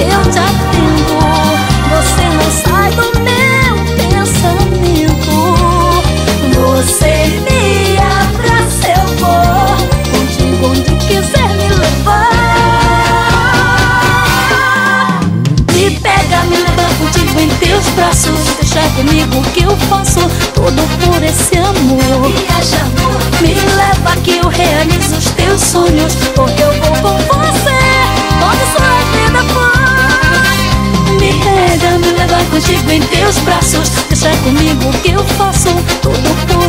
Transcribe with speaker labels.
Speaker 1: eu te atendo. Você não sai do meu pensamento. Você me abraça, eu vou contigo onde quiser me levar. Me pega, me leva contigo em teus braços. Deixa comigo que eu faço tudo por esse amor.
Speaker 2: Viaja, amor,
Speaker 1: me leva que eu realizo os teus sonhos, porque eu vou com você onde sua vida for. Me pega, me leva contigo em teus braços. Deixa comigo que eu faço tudo por